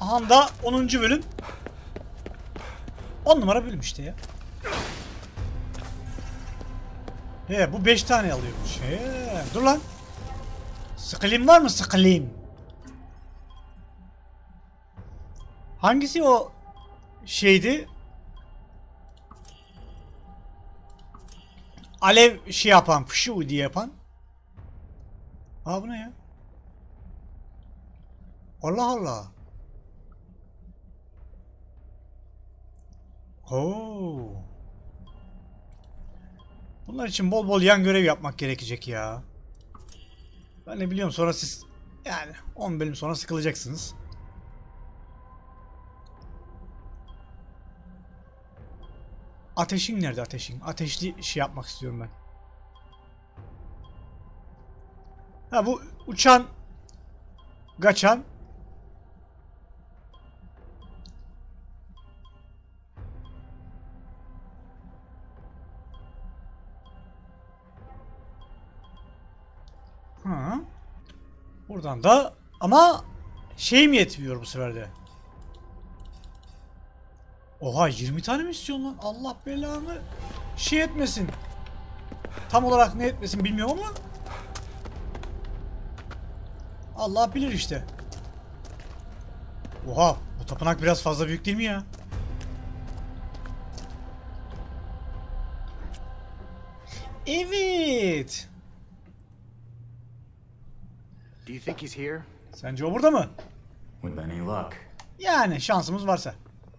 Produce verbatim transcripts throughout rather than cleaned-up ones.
Aha da onuncu bölüm. on numara bölüm işte ya. He bu beş tane alıyormuş. He dur lan. Sıkılim var mı sıkılim? Hangisi o şeydi? Alev şey yapan, fışu diye yapan. Aa bu ne ya? Allah Allah. Oo. Bunlar için bol bol yan görev yapmak gerekecek ya. Ben ne biliyorum, sonra siz yani on bölüm sonra sıkılacaksınız. Ateşin nerede ateşin? Ateşli şey yapmak istiyorum ben. Ha bu uçan kaçan. Ha. Buradan da ama şey mi yetmiyor bu sefer de? Oha yirmi tane mi istiyorsun lan? Allah belanı şey etmesin. Tam olarak ne etmesin bilmiyorum ama Allah bilir işte. Oha bu tapınak biraz fazla büyük değil mi ya? Evet. Do you think he's here? Sence o burada mı? With any luck. Yani şansımız varsa.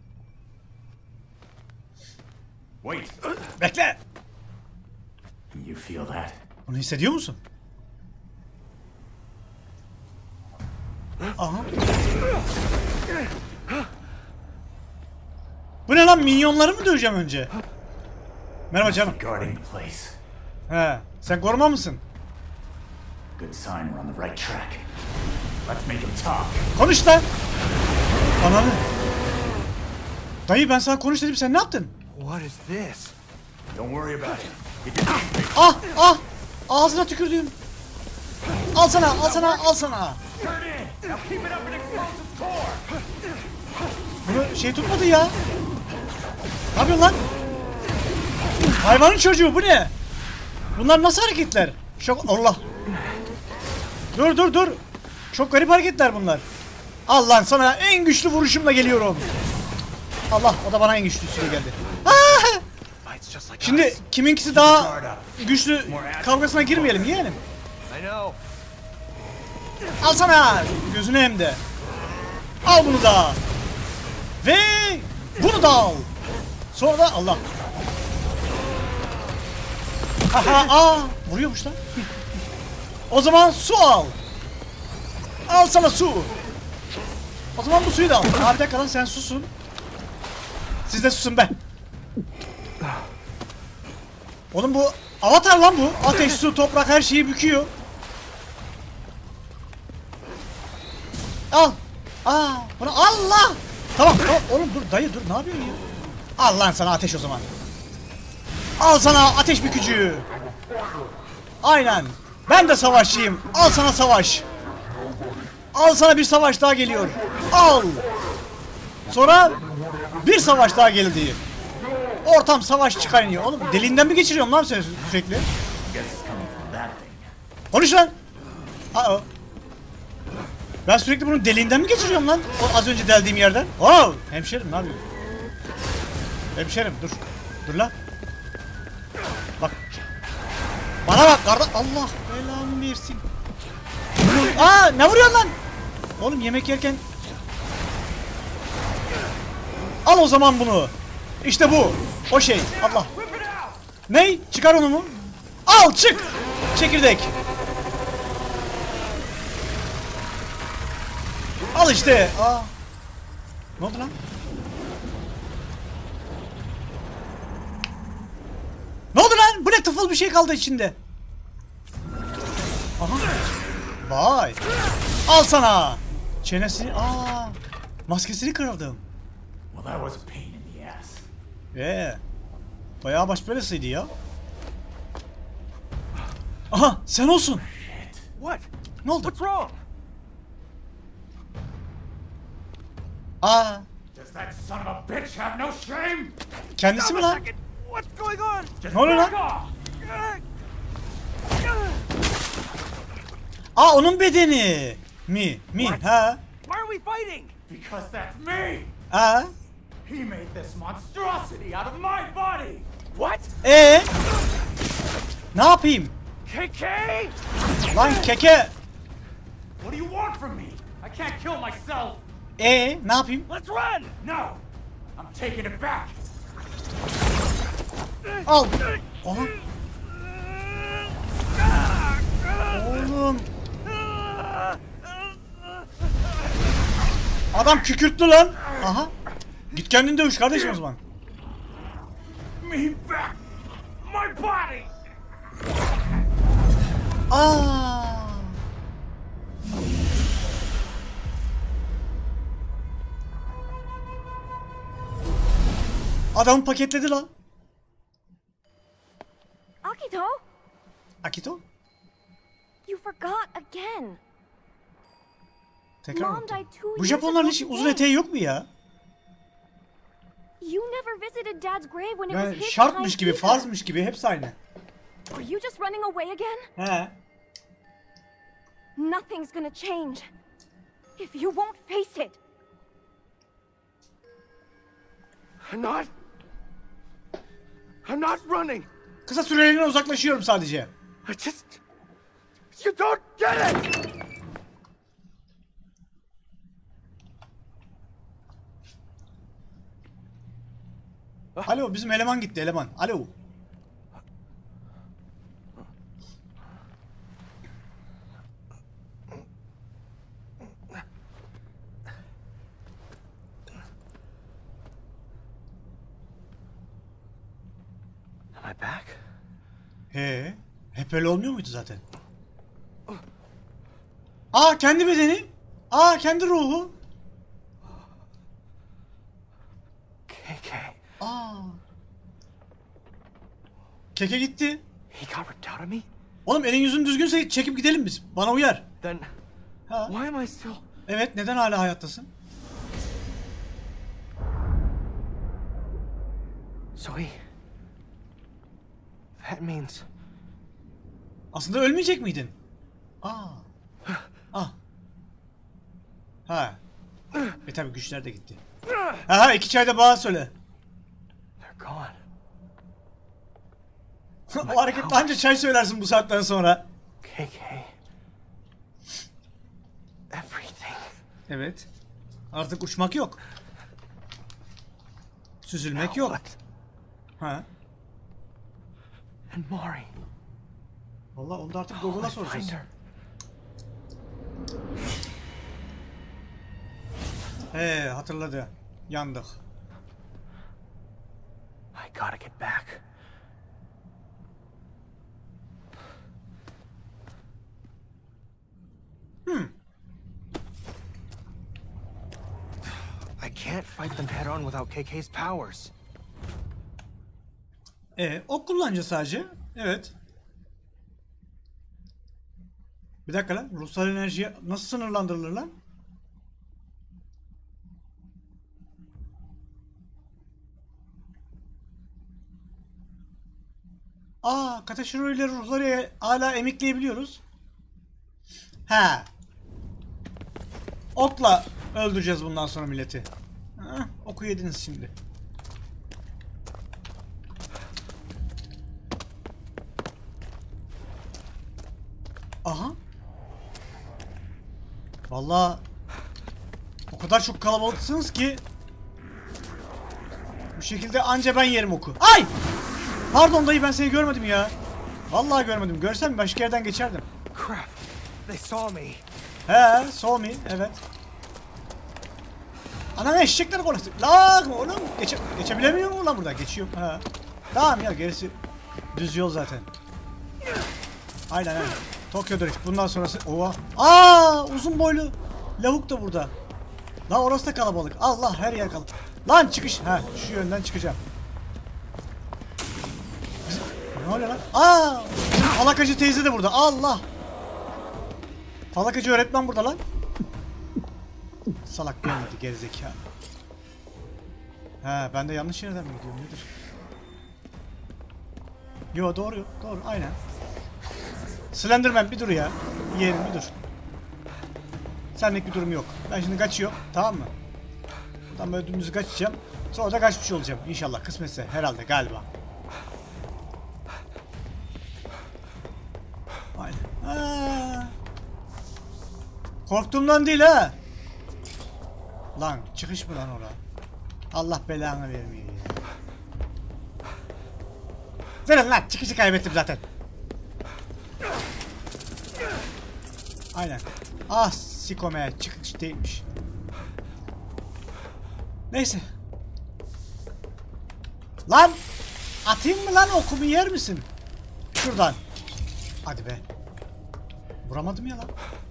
Wait. Bekle. You feel that? Bunu hissediyor musun? Aha. Bu ne lan, minyonları mı döveceğim önce? Merhaba canım. Guarding the place. He, sen koruma mısın? Good sign we're on the right track. Let's make him talk. Konuş lan. Ananı. Dayı ben sana konuş dedim, sen ne yaptın? What is this? Don't worry about it. He didn't make me. Ah ah. Ağzına tükürdüm. Al sana, al sana, al sana. Turn in. Now keep it up and expose his core. Bunu şey tutmadı ya. Ne yapıyorsun lan? Hayvanın çocuğu bu ne? Bunlar nasıl hareketler? Şok Allah. Dur dur dur. Çok garip hareketler bunlar. Al lan sana en güçlü vuruşumla geliyorum. Allah, o da bana en güçlüsüyle geldi. Aa! Şimdi kiminkisi daha güçlü kavgasına girmeyelim yeğenim. I know. Al sana gözünü hem de. Al bunu da. Ve bunu da al. Sonra da Allah. Aha, aa, vuruyormuş lan. O zaman su al. Al sana su. O zaman bu suyu da al. Abi dakika lan, sen susun. Siz de susun be. Oğlum bu avatar lan bu. Ateş, su, toprak her şeyi büküyor. Al. Aa, bunu Allah. Tamam, tamam. Oğlum dur dayı dur, ne yapıyorsun ya? Al lan sana ateş o zaman. Al sana ateş bükücü. Aynen. Ben de savaşçıyım. Al sana savaş. Al sana bir savaş daha geliyor. Al. Sonra bir savaş daha geldi. Ortam savaş çıkarıyor. Oğlum deliğinden mi geçiriyorum lan seni sürekli? Konuş lan. Aa. Ben sürekli bunun deliğinden mi geçiriyorum lan? O az önce deldiğim yerden. Oh, hemşerim ne yapıyorsun? Hemşerim dur. Dur lan. Bak. Bana bak kardeş. Allah belanı versin. Aa, ne vuruyorsun lan? Oğlum yemek yerken. Al o zaman bunu. İşte bu. O şey. Allah. Ney? Çıkar onu mu? Al çık. Çekirdek. Al işte. Aa. Ne oldu lan? Ne oldu lan? Bu ne, tıfıl bir şey kaldı içinde. Aha. Vay. Al sana. Çenesini. Aa. Maskesini kırıldım. Well, that was a pain in the ass. Eee. Bayağı baş belasıydı ya. Aha, sen olsun. What? Ne oldu? What's wrong? Aa, Does that son of a bitch have no shame? kendisi mi Stop a lan? second. What's going on? Just Ne oluyor back lan? off! Aa, onun bedeni. Mi, mi, What? ha. Why are we fighting? Because that's me! Aa, He made this monstrosity out of my body! What? ee? Ne yapayım? K K? Lan keke. What do you want from me? I can't kill myself! Ee, ne yapayım? Let's run! No! I'm taking it back! Al. Aha. Oğlum. Adam kükürtlü lan. Aha. Git kendin dövüş kardeşim o zaman. Me back! My body! Aa. Adamı paketledi lan. Akito, Akito? you forgot again. Tekrar Mom unuttum. died two Bu years Japonların ago hiç uzun today. eteği yok mu ya? You never visited Dad's grave when it was Yani his şartmış time gibi, either. farzmış gibi hepsi aynı. Are you just running away again? He. Nothing's gonna change if you won't face it. I'm not. I'm not running. Kısa süreliğine uzaklaşıyorum sadece. I just. You don't get it! Alo, bizim eleman gitti, eleman. Alo. Am I back? He. Hep öyle olmuyor muydu zaten? Aa, kendi bedeni. Aa, kendi ruhu. K K. Aa. Keke gitti. He got ripped out of me? Oğlum elin yüzün düzgünse çekip gidelim biz. Bana uyar. Then. Ha. Why am I still. Evet, neden hala hayattasın? Zoe. That means. Aslında ölmeyecek miydin? Aa. Ah. Ha. E tabi güçler de gitti. Ha ha, iki çay da bana söyle. They're gone. O hareketle anca çay söylersin bu saatten sonra. K K. Everything. Evet. Artık uçmak yok. Süzülmek yok. What? Ha. And Mari. Vallahi onu da artık How will Google'a I find soracağız. her? He, hatırladı. Yandık. I gotta get back. Hmm. I can't fight them head on without K K's powers. E, ok kullanacağız sadece. Evet. Bir dakika lan. Ruhsal enerjiye nasıl sınırlandırılır lan? Aa, Katashiro ile ruhları hala emikleyebiliyoruz. He. Okla öldüreceğiz bundan sonra milleti. Heh, oku yediniz şimdi. Aha. Vallahi o kadar çok kalabalıksınız ki bu şekilde anca ben yerim oku. Ay! Pardon dayı, ben seni görmedim ya. Vallahi görmedim. Görsem başka yerden geçerdim. Crap. They saw me. He, saw me. Evet. Anam eşekler konuştu. La oğlum geçe geçebilemiyor mu lan burada? Geçiyor. Ha. Tamam ya, gerisi düz yol zaten. Aynen aynen. Tokyo Drift. Bundan sonrası... Oha. Aa, uzun boylu lavuk da burada. Lan orası da kalabalık. Allah, her yer kalabalık. Lan çıkış. Ha, şu yönden çıkacağım. Bizim... Ne oluyor lan? Aa! Bizim falakacı teyze de burada. Allah! Falakacı öğretmen burada lan. Salak gelmedi gerizekalı. He ben de yanlış yerden mi gidiyorum nedir? Yo doğru doğru aynen. Slenderman bir dur ya. Yeğenim bir dur. Senlik bir durum yok. Ben şimdi kaçıyorum tamam mı? Buradan böyle dümdüz kaçacağım. Sonra da kaçmış olacağım inşallah kısmetse herhalde galiba. Aynen. Aa. Korktuğumdan değil ha. Lan çıkış mı lan oraya? Allah belanı vermiyor ya. Verin lan çıkışı kaybettim zaten. Aynen. Ah sikome çıkış değilmiş. Neyse. Lan atayım mı lan okumu yer misin? Şuradan. Hadi be. Vuramadım ya lan.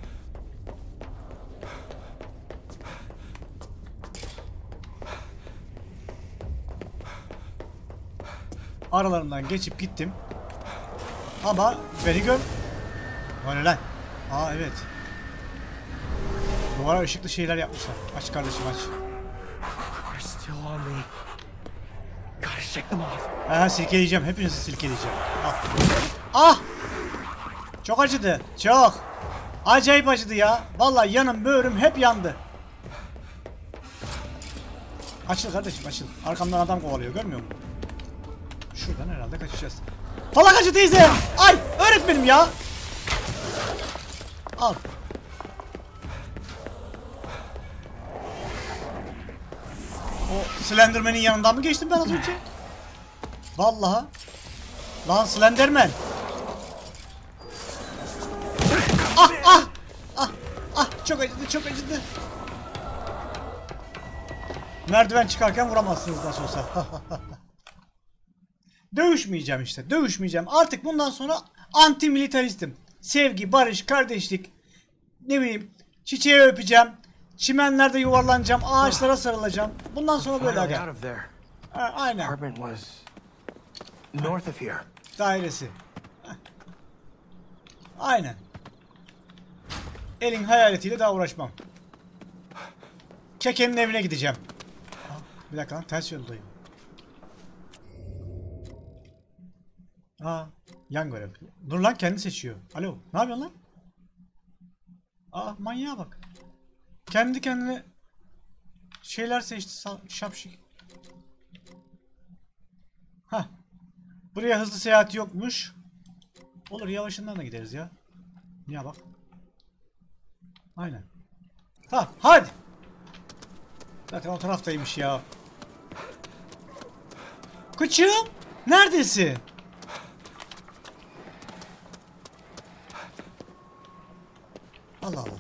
Aralarından geçip gittim. Ama beni gör. O ne lan? Aa evet. Duvara ışıklı şeyler yapmışlar. Aç kardeşim aç. They're still on me. Gotta shake them off. Ha silkeleyeceğim. Hepinizi silkeleyeceğim. Ah. Ah! Çok acıdı. Çok. Acayip acıdı ya. Vallahi yanım böğrüm hep yandı. Açıl kardeşim açıl. Arkamdan adam kovalıyor görmüyor musun? Şuradan herhalde kaçacağız. Falakacı teyze! Ay! Öğretmenim ya! Al. O Slenderman'in yanından mı geçtim ben az önce? Vallahi. Lan Slenderman! Ah ah! Ah ah! Çok acıdı çok acıdı. Merdiven çıkarken vuramazsınız nasıl olsa. Dövüşmeyeceğim işte. Dövüşmeyeceğim. Artık bundan sonra anti militaristim. Sevgi, barış, kardeşlik. Ne bileyim. Çiçeği öpeceğim. Çimenlerde yuvarlanacağım. Ağaçlara sarılacağım. Bundan sonra böyle Finally aga. out of there. Ha, aynen. Apartment was north of here. Dairesi. Heh. Aynen. Elin hayaletiyle daha uğraşmam. Keke'nin evine gideceğim. Bir dakika lan ters yoldayım. Aa, yan görev. Dur lan kendi seçiyor. Alo, ne yapıyorsun lan? Aa, manyağa bak. Kendi kendine şeyler seçti şapşik. Hah. Buraya hızlı seyahat yokmuş. Olur yavaşından da gideriz ya. Niye bak. Aynen. Tamam hadi. Zaten o taraftaymış ya. Kıçım neredesin? Allah Allah.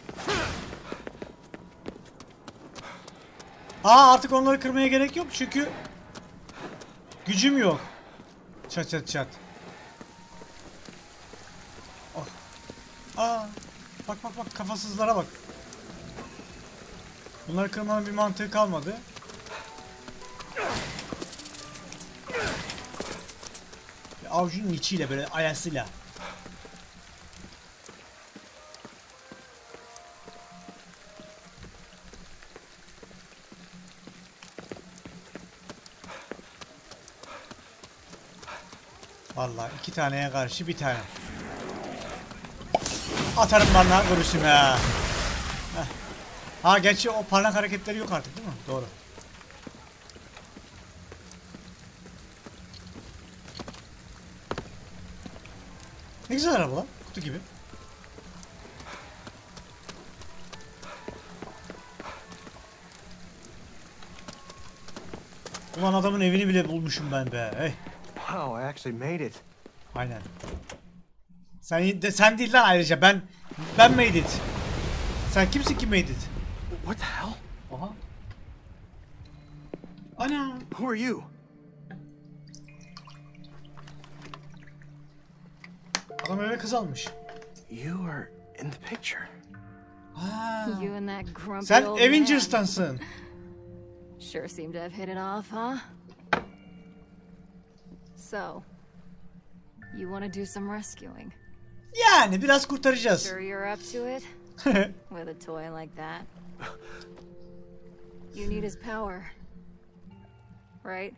Aa artık onları kırmaya gerek yok çünkü gücüm yok. Çat çat çat. Oh. Aa bak bak bak kafasızlara bak. Bunları kırmanın bir mantığı kalmadı. Avucunun içiyle böyle ayasıyla. Vallahi iki taneye karşı bir tane. Atarım bana görürsün ha. Heh. Ha gerçi o parlak hareketleri yok artık değil mi? Doğru. Ne güzel araba lan. Kutu gibi. Ulan adamın evini bile bulmuşum ben be. Hey. Wow, I actually made it. Aynen. Sen de sen değil lan ayrıca ben ben made it. Sen kimsin ki made it? What the hell? Aha. Ana. Who are you? Adam eve kız almış. You are in the picture. Ha. You and that grumpy Sen old Avengers'tansın. man. Sure seem to have hit it off, huh? So, you want to do some rescuing? Yani biraz kurtaracağız. Sure you're up to it? With a toy like that? You need his power. Right?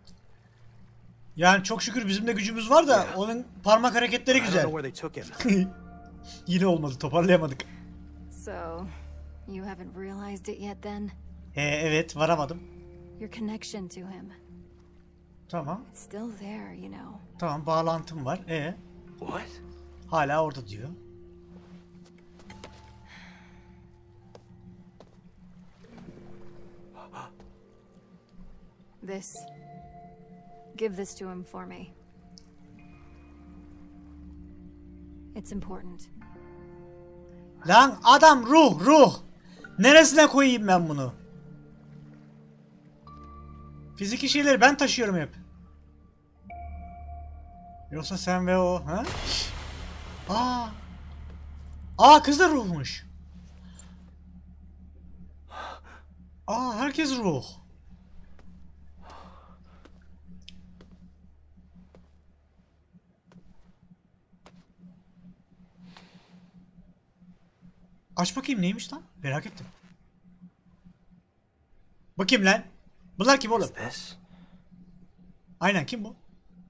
Yani çok şükür bizim de gücümüz var da onun parmak hareketleri I don't güzel. know where they took him. Yine olmadı, toparlayamadık. So, you haven't realized it yet then? He evet, varamadım. Your connection to him. Tamam. It's still there, you know. Tamam, bağlantım var. E What? hala orada diyor. This. Give this to him for me. It's important. Lan adam ruh ruh. Neresine koyayım ben bunu? Fiziki şeyleri ben taşıyorum hep. Yoksa sen ve o ha? Aa. Aa kız da ruhmuş. Aa herkes ruh. Aç bakayım neymiş lan? Merak ettim. Bakayım lan. Bunlar kim oğlum? Is this? Aynen kim bu?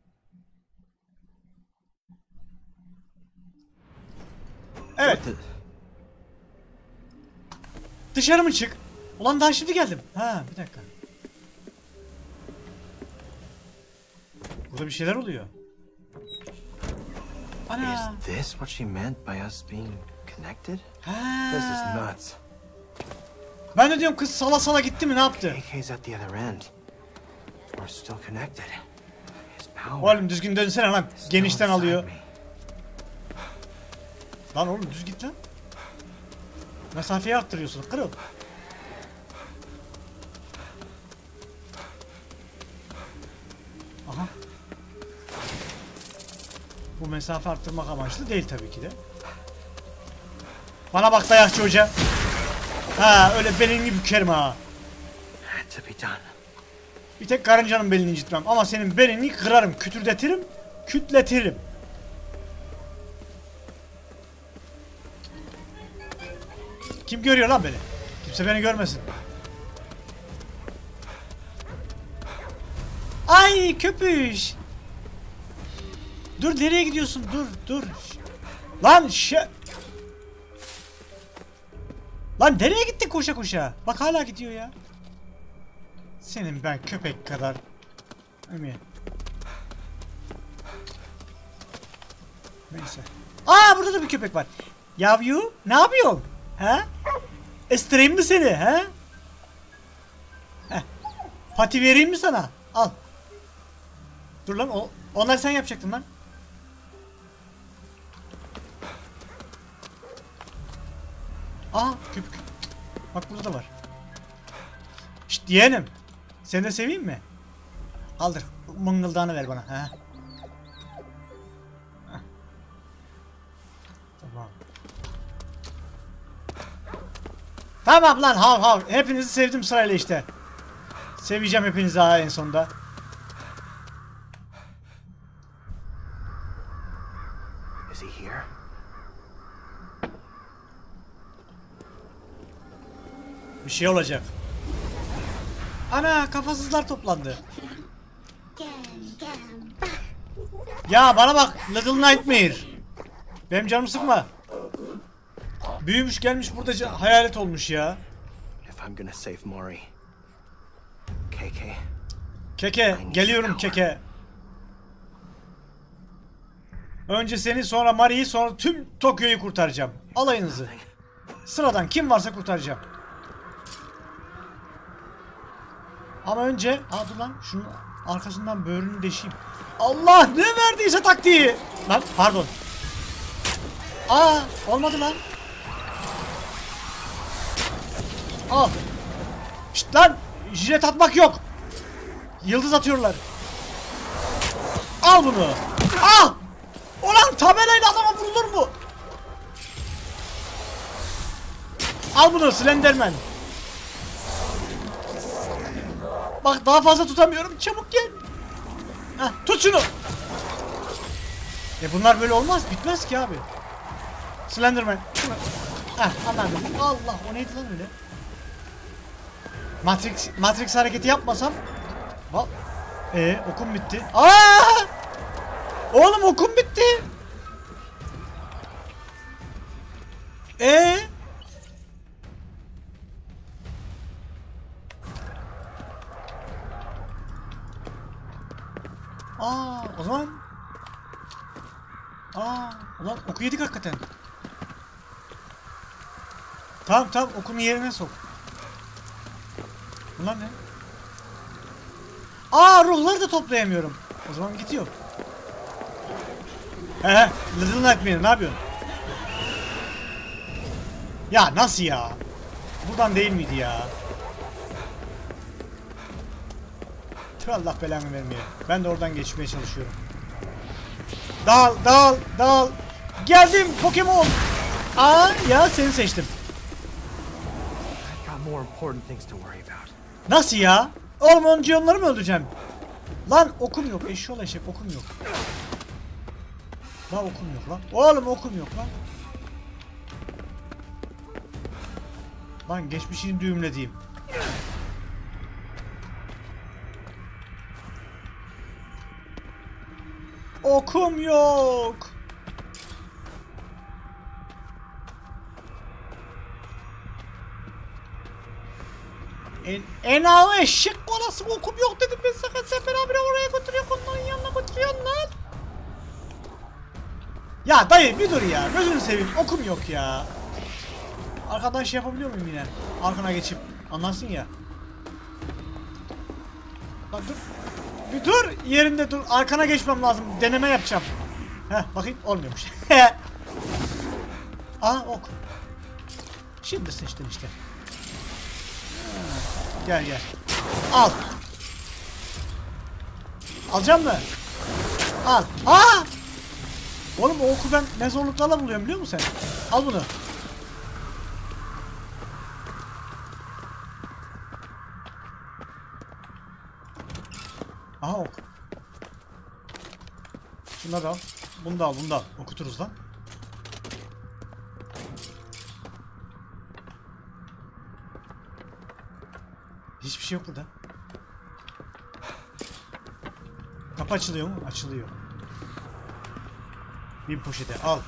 Evet. What the- Dışarı mı çık? Ulan daha şimdi geldim. Ha bir dakika. Burada bir şeyler oluyor. Ana. Is this what she meant by us being connected? Ha. This is nuts. Ben de diyorum kız sala sala gitti mi ne yaptı? K K's at the other end. We're still connected. His power. Oğlum düzgün dönsene lan. is still Genişten inside alıyor. me. Lan oğlum düz git lan. Mesafeyi arttırıyorsun. Kırıl. Aha. Bu mesafe arttırmak amaçlı değil tabii ki de. Bana bak dayakçı hoca. Ha öyle belini bükerim ha. Had to be done. Bir tek karıncanın belini incitmem ama senin belini kırarım, kütürdetirim, kütletirim. Kim görüyor lan beni? Kimse beni görmesin. Ay köpüş. Dur nereye gidiyorsun? Dur dur. Lan şe... Lan nereye gitti koşa koşa? Bak hala gidiyor ya. Senin ben köpek kadar. Emi. Neyse. Aa burada da bir köpek var. Yavru ne yapıyorsun? He? Estireyim mi seni? He? Heh. Pati vereyim mi sana? Al. Dur lan o onlar sen yapacaktın lan. Aa köpük. Bak burada da var. Şşt yeğenim. Seni de seveyim mi? Aldır. Mıngıldağını ver bana. Ha. Tamam. Tamam lan hav hav. Hepinizi sevdim sırayla işte. Seveceğim hepinizi ha en sonunda. Is he here? Bir şey olacak. Ana kafasızlar toplandı. Ya bana bak Little Nightmare. Benim canımı sıkma. Büyümüş gelmiş burada hayalet olmuş ya. If I'm gonna save Mori. K K. Keke geliyorum Keke. Önce seni sonra Mari'yi sonra tüm Tokyo'yu kurtaracağım. Alayınızı. Sıradan kim varsa kurtaracağım. Ama önce... Aa dur lan şunun arkasından böğrünü deşeyim. Allah ne verdiyse taktiği. Lan pardon. Aa olmadı lan. Al. Şşt lan jilet atmak yok. Yıldız atıyorlar. Al bunu. Al. Ulan tabelayla adama vurulur mu? Al bunu Slenderman. Bak daha fazla tutamıyorum. Çabuk gel. Heh, tut şunu. E bunlar böyle olmaz. Bitmez ki abi. Slenderman. Şunu. Heh anladım. Allah o neydi lan öyle? Matrix Matrix hareketi yapmasam. Bak. Ee, okum bitti. Aa! Oğlum okum bitti. Ee? Aa, o zaman Aa, ulan oku yedik hakikaten. Tamam tamam, okunu yerine sok. Bunlar ne? Aa, ruhları da toplayamıyorum. O zaman gidiyor. He, Little Nightmare, ne yapıyorsun? Ya nasıl ya? Buradan değil miydi ya? Tüh, Allah belanı vermeye. Ben de oradan geçmeye çalışıyorum. Dal, dal, dal. Geldim Pokemon. Aa, ya seni seçtim. I've got more important things to worry about. Nasıl ya? Oğlum önce onları mı öldüreceğim? Lan okum yok. Eşşoğlu eşek, okum yok. Lan okum yok lan. Oğlum okum yok lan. Lan geçmişini düğümlediğim. Okum yok. En enağı eşek kolası, okum yok dedim ben sana. Sen beni habire oraya götürüyorsun, onların yanına götürüyorsun lan. Ya dayı bir dur ya, gözünü seveyim, okum yok ya. Arkadan şey yapabiliyor muyum yine? Arkana geçip anlarsın ya. Lan dur. Bir dur, yerinde dur. Arkana geçmem lazım. Deneme yapacağım. Heh, bakayım olmuyormuş. Aa, ok. Şimdi seçtin işte. Gel gel. Al. Alacağım mı? Al. Aa! Oğlum o oku ben ne zorluklarla buluyorum biliyor musun sen? Al bunu. Aha ok. Şunları al. Bunu da al, bunu da al. Okuturuz lan. Hiçbir şey yok burada. Kapı açılıyor mu? Açılıyor. Bir poşete al.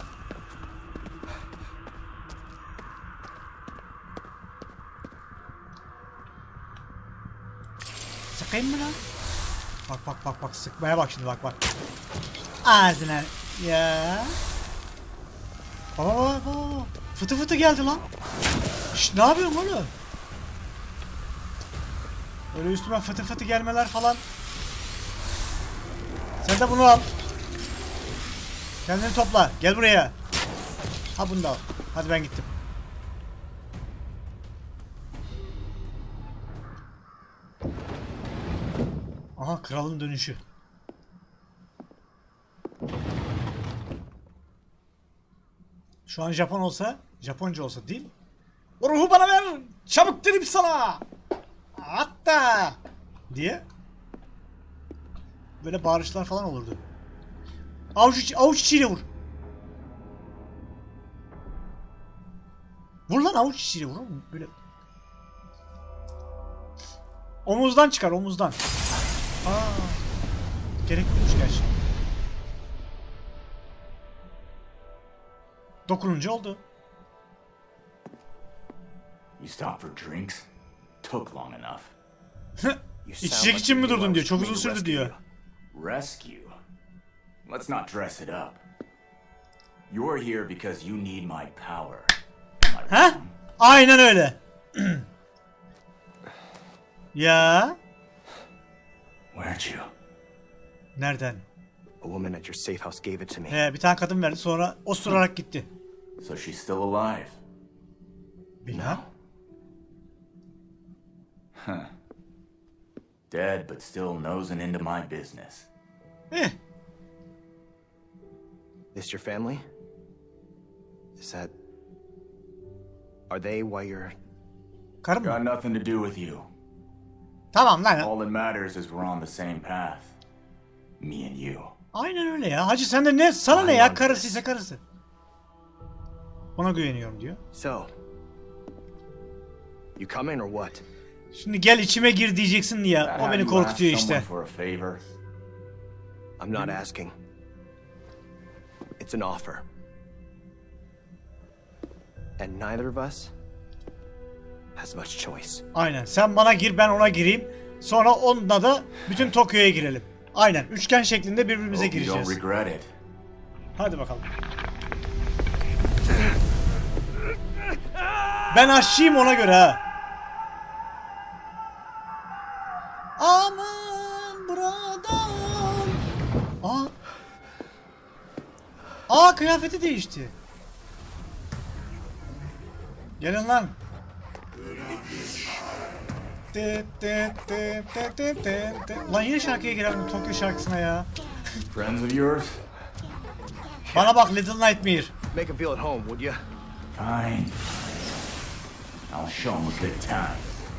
Sıkayım mı lan? Bak bak bak bak, sıkmaya bak şimdi, bak bak. Ağzına ya. Baba baba baba. Fıtı fıtı geldi lan. Şşt, ne yapıyorsun oğlum? Öyle üstüme fıtı fıtı gelmeler falan. Sen de bunu al. Kendini topla. Gel buraya. Ha, bunu da al. Hadi ben gittim. Aha, kralın dönüşü. Şu an Japon olsa, Japonca olsa değil. O ruhu bana ver. Çabuk dedim sana. Hatta diye böyle bağırışlar falan olurdu. Avuç içi, avuç içiyle vur. Vur lan, avuç içiyle vur. Böyle. Omuzdan çıkar, omuzdan. Aa, gerekliymiş gerçi. Dokununca oldu. You stopped for drinks? Took long enough. İçecek için mi durdun diyor. Çok uzun sürdü diyor. Rescue? Let's not dress it up. You're here because you need my power. Am I Ha? wrong? Aynen öyle. Ya. Where'd you? Nereden? A woman at your safe house gave it to me. He, bir tane kadın verdi, sonra osturarak gitti. So she's still alive. Bilmem. Huh. Dead, but still nosing into my business. Eh. This your family? Is that... Are they why you're... Karım Got mı? nothing to do with you. Tamam lan. All that matters is we're on the same path. Me and you. Aynen öyle ya. Hacı sen de ne? Sana ne ya? Karısıysa karısı. Ona güveniyorum diyor. So... You coming or what? Şimdi gel içime gir diyeceksin diye. That O how beni you ask korkutuyor işte. someone for a favor? I'm not asking. It's an offer. And neither of us has much choice. Aynen. Sen bana gir, ben ona gireyim. Sonra onunla da bütün Tokyo'ya girelim. Aynen. Üçgen şeklinde birbirimize Hope you don't gireceğiz. regret it. Hadi bakalım. Ben aşçıyım ona göre ha. Aman buradan. Aa. Aa, kıyafeti değişti. Gelin lan. Tı tı tı tı tı tı tı. Lan yine şarkıya girelim, Tokyo şarkısına ya. Friends of yours? Bana bak Little Nightmare. Make him feel at home, would you? Fine. I'll show them a good time.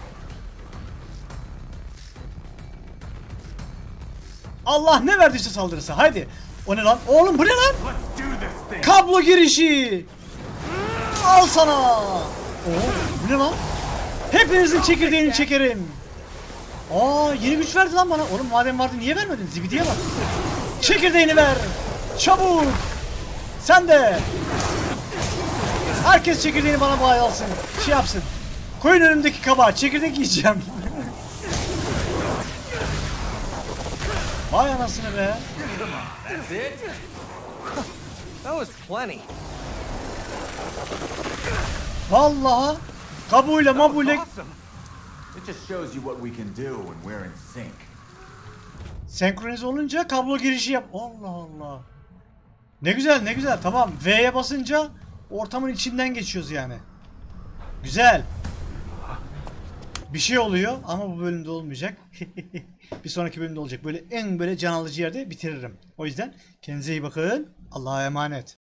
Allah ne verdiyse saldırısı. Haydi. O ne lan? Oğlum bu ne lan? Let's do this thing! Kablo girişi. Al sana. Oo, bu ne lan? Hepinizin çekirdeğini çekerim. Aa, yeni güç verdi lan bana. Oğlum madem vardı niye vermedin? Zibidiye bak. Çekirdeğini ver. Çabuk. Sen de. Herkes çekirdeğini bana bağlasın. Şey yapsın. Koyun önümdeki kaba. Çekirdek yiyeceğim. Vay anasını be. That's it? That was plenty. Vallahi kabuğuyla mabuyla Awesome. It just shows you what we can do when we're in sync. senkronize olunca kablo girişi yap. Allah Allah. Ne güzel ne güzel. Tamam. V'ye basınca ortamın içinden geçiyoruz yani. Güzel. Bir şey oluyor ama bu bölümde olmayacak. Bir sonraki bölümde olacak. Böyle en böyle can alıcı yerde bitiririm. O yüzden kendinize iyi bakın. Allah'a emanet.